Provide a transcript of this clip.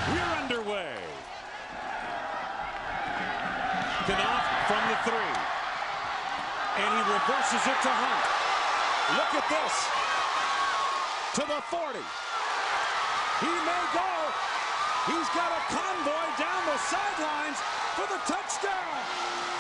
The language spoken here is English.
We're underway. Knauf from the 3. And he reverses it to Hunt. Look at this. To the 40. He may go. He's got a convoy down the sidelines for the touchdown.